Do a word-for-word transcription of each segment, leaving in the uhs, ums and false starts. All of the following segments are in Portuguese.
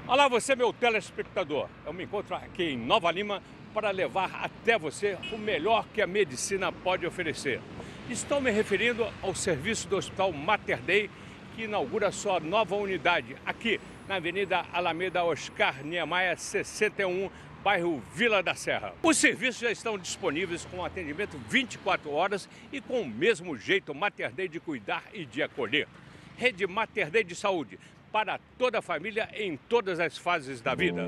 Olá, você, meu telespectador. Eu me encontro aqui em Nova Lima para levar até você o melhor que a medicina pode oferecer. Estou me referindo ao serviço do Hospital Mater Dei, que inaugura sua nova unidade aqui na Avenida Alameda Oscar Niemeyer, sessenta e um, bairro Vila da Serra. Os serviços já estão disponíveis com atendimento vinte e quatro horas e com o mesmo jeito Mater Dei de cuidar e de acolher. Rede Mater Dei de Saúde, para toda a família em todas as fases da vida.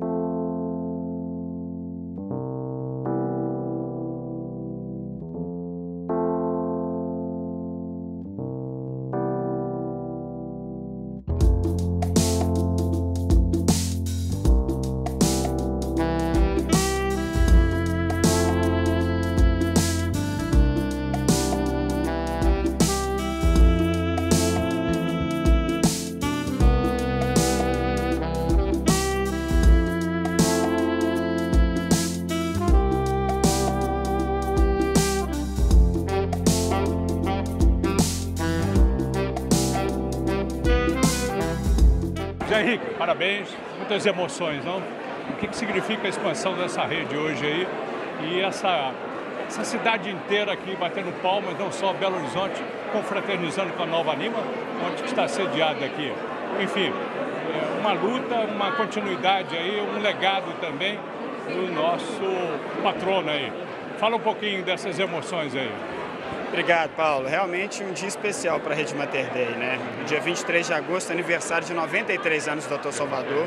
Zé Henrique, parabéns, muitas emoções, não? O que, que significa a expansão dessa rede hoje aí e essa, essa cidade inteira aqui batendo palmas, não só Belo Horizonte, confraternizando com a Nova Lima, onde está sediada aqui. Enfim, é uma luta, uma continuidade aí, um legado também do nosso patrono aí. Fala um pouquinho dessas emoções aí. Obrigado, Paulo. Realmente um dia especial para a Rede Mater Dei, né? Dia vinte e três de agosto, aniversário de noventa e três anos do doutor Salvador.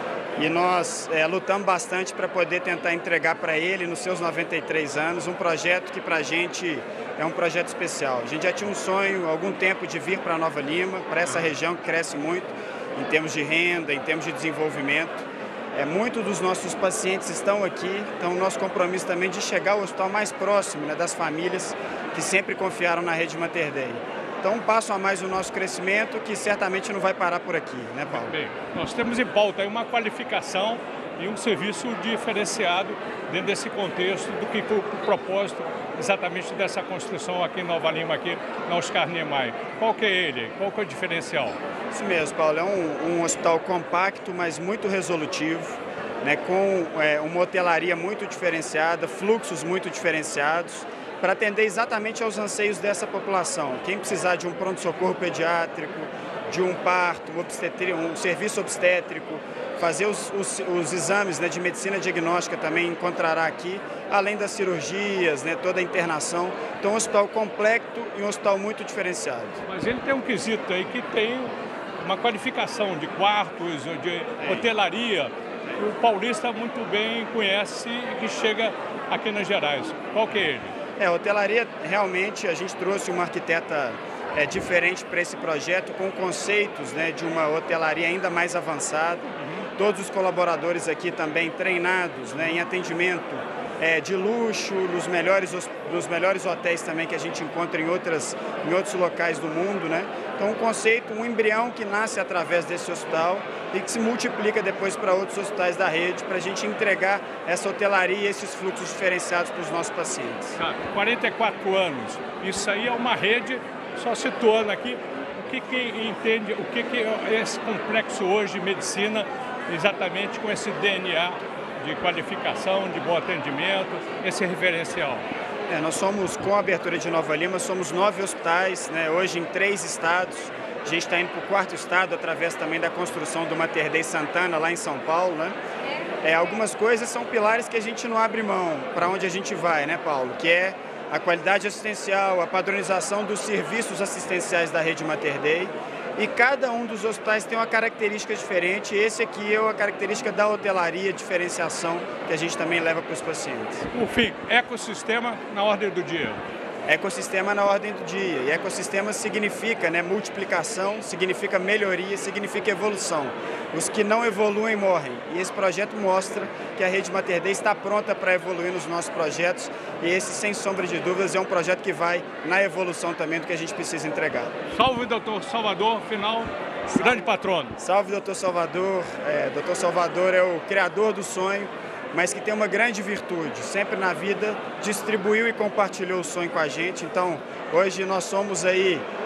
E nós é, lutamos bastante para poder tentar entregar para ele, nos seus noventa e três anos, um projeto que para a gente é um projeto especial. A gente já tinha um sonho há algum tempo de vir para Nova Lima, para essa região que cresce muito em termos de renda, em termos de desenvolvimento. É, muitos dos nossos pacientes estão aqui, então o nosso compromisso também de chegar ao hospital mais próximo, né, das famílias que sempre confiaram na Rede Mater Dei. Então, um passo a mais no nosso crescimento que certamente não vai parar por aqui, né, Paulo? Bem, nós temos em pauta aí uma qualificação e um serviço diferenciado dentro desse contexto do que foi o propósito exatamente dessa construção aqui em Nova Lima, aqui na Oscar Niemeyer. Qual que é ele? Qual que é o diferencial? Isso mesmo, Paulo. É um, um hospital compacto, mas muito resolutivo, né, com é, uma hotelaria muito diferenciada, fluxos muito diferenciados, para atender exatamente aos anseios dessa população. Quem precisar de um pronto-socorro pediátrico, de um parto, um, um serviço obstétrico, fazer os, os, os exames, né, de medicina diagnóstica também encontrará aqui, além das cirurgias, né, toda a internação. Então, um hospital completo e um hospital muito diferenciado. Mas ele tem um quesito aí que tem uma qualificação de quartos, de hotelaria, que o paulista muito bem conhece e que chega aqui nas Gerais. Qual que é ele? É, a hotelaria, realmente, a gente trouxe uma arquiteta é, diferente para esse projeto, com conceitos, né, de uma hotelaria ainda mais avançada. Uhum. Todos os colaboradores aqui também treinados, né, em atendimento é, de luxo, nos melhores, nos melhores hotéis também que a gente encontra em, outras, em outros locais do mundo, né? Então, um conceito, um embrião que nasce através desse hospital e que se multiplica depois para outros hospitais da rede, para a gente entregar essa hotelaria e esses fluxos diferenciados para os nossos pacientes. Tá, quarenta e quatro anos, isso aí é uma rede, só situando aqui, o que que entende, o que que é esse complexo hoje de medicina, exatamente com esse D N A de qualificação, de bom atendimento, esse referencial? É, nós somos, com a abertura de Nova Lima, somos nove hospitais, né, hoje em três estados. A gente está indo para o quarto estado, através também da construção do Mater Dei Santana, lá em São Paulo, né? É, algumas coisas são pilares que a gente não abre mão para onde a gente vai, né, Paulo? Que é a qualidade assistencial, a padronização dos serviços assistenciais da Rede Mater Dei. E cada um dos hospitais tem uma característica diferente. Esse aqui é a característica da hotelaria, diferenciação, que a gente também leva para os pacientes. Por fim, ecossistema na ordem do dia. Ecossistema na ordem do dia. E ecossistema significa, né, multiplicação, significa melhoria, significa evolução. Os que não evoluem morrem. E esse projeto mostra que a Rede Mater Dei está pronta para evoluir nos nossos projetos. E esse, sem sombra de dúvidas, é um projeto que vai na evolução também do que a gente precisa entregar. Salve, doutor Salvador, final, grande patrono. Salve, doutor Salvador. É, doutor Salvador é o criador do sonho, mas que tem uma grande virtude. Sempre na vida distribuiu e compartilhou o sonho com a gente. Então, hoje nós somos aí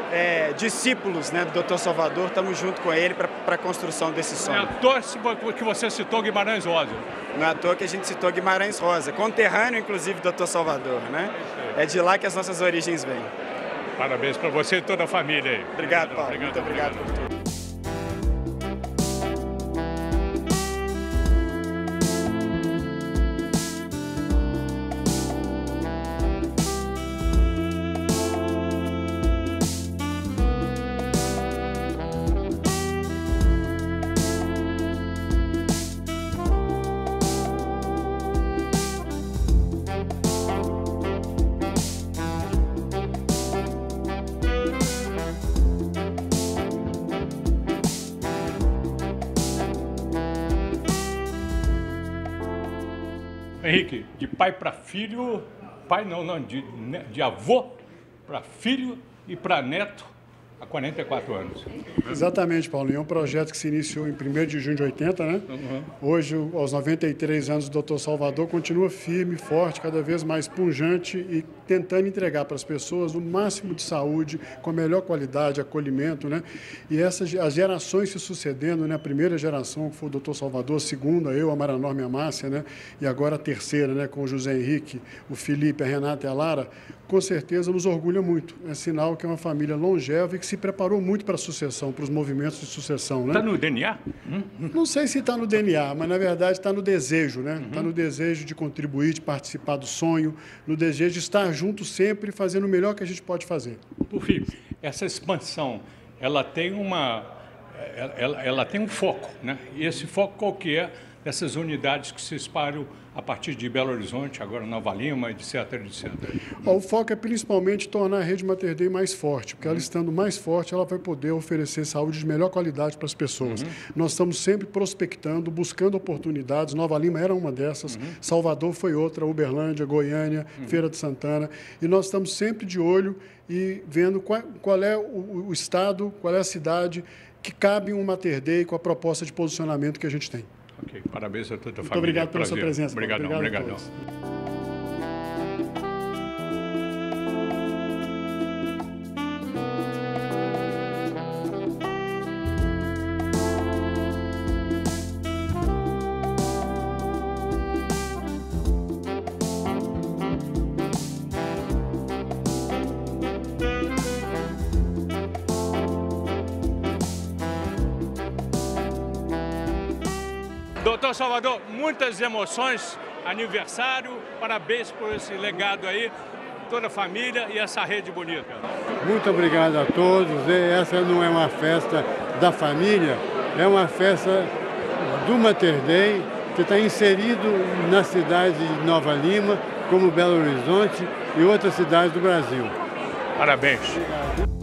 é, discípulos, né, do doutor Salvador, estamos junto com ele para a construção desse sonho. É à toa que você citou Guimarães Rosa. Não é à toa que a gente citou Guimarães Rosa, conterrâneo, inclusive, do doutor Salvador, né? É de lá que as nossas origens vêm. Parabéns para você e toda a família aí. Obrigado, Paulo. Obrigado, Muito obrigado, obrigado por tudo. Henrique, de pai para filho, pai não, não, de, de avô para filho e para neto há quarenta e quatro anos. Exatamente, Paulinho. É um projeto que se iniciou em primeiro de junho de oitenta, né? Uhum. Hoje, aos noventa e três anos, o doutor Salvador continua firme, forte, cada vez mais pujante e tentando entregar para as pessoas o máximo de saúde, com a melhor qualidade, acolhimento, né? E essas, as gerações se sucedendo, né? A primeira geração, que foi o doutor Salvador, a segunda, eu, a Maranorma e a Márcia, né? E agora a terceira, né? Com o José Henrique, o Felipe, a Renata e a Lara, com certeza nos orgulha muito. É sinal que é uma família longeva e que se preparou muito para a sucessão, para os movimentos de sucessão, né? Está no D N A? Não sei se está no D N A, mas na verdade está no desejo, né? Está uhum. no desejo de contribuir, de participar do sonho, no desejo de estar junto sempre, fazendo o melhor que a gente pode fazer. Por fim, essa expansão, ela tem uma, ela, ela tem um foco, né? E esse foco qual que é? Dessas unidades que se espalham a partir de Belo Horizonte, agora Nova Lima, etc, etcétera. O foco é principalmente tornar a rede Mater Dei mais forte, porque uhum. ela estando mais forte, ela vai poder oferecer saúde de melhor qualidade para as pessoas. Uhum. Nós estamos sempre prospectando, buscando oportunidades. Nova Lima era uma dessas, uhum. Salvador foi outra, Uberlândia, Goiânia, uhum. Feira de Santana. E nós estamos sempre de olho e vendo qual, qual é o, o estado, qual é a cidade que cabe um Mater Dei com a proposta de posicionamento que a gente tem. Ok, parabéns a toda a Muito família. Obrigado pela Prazer. sua presença. Obrigadão, obrigado. obrigadão. Doutor Salvador, muitas emoções, aniversário, parabéns por esse legado aí, toda a família e essa rede bonita. Muito obrigado a todos. Essa não é uma festa da família, é uma festa do Mater Dei, que está inserido na cidade de Nova Lima, como Belo Horizonte e outras cidades do Brasil. Parabéns. Obrigado.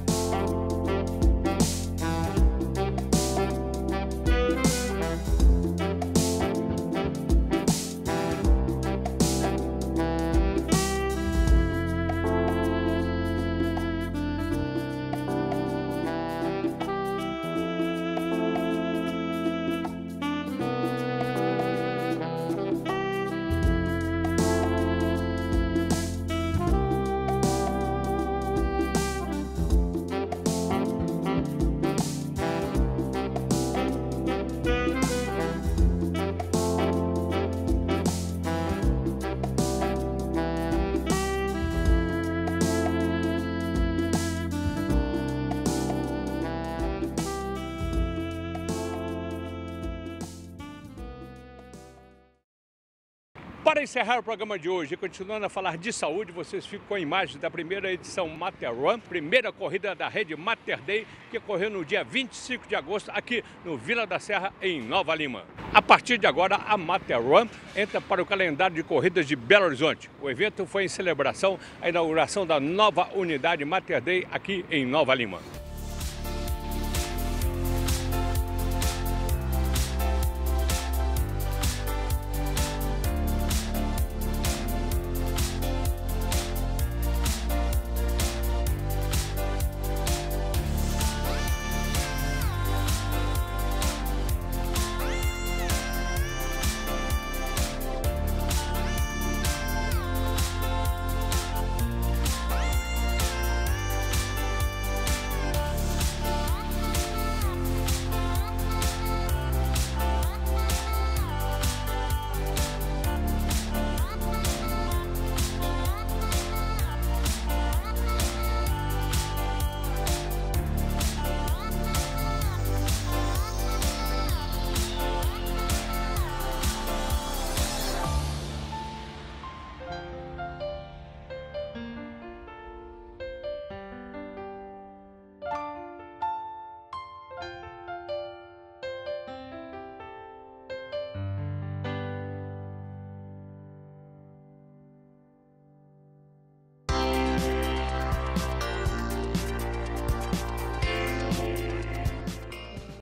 Para encerrar o programa de hoje, continuando a falar de saúde, vocês ficam com a imagem da primeira edição Mater Run, primeira corrida da rede Mater Dei, que ocorreu no dia vinte e cinco de agosto, aqui no Vila da Serra, em Nova Lima. A partir de agora, a Mater Run entra para o calendário de corridas de Belo Horizonte. O evento foi em celebração à inauguração da nova unidade Mater Dei aqui em Nova Lima.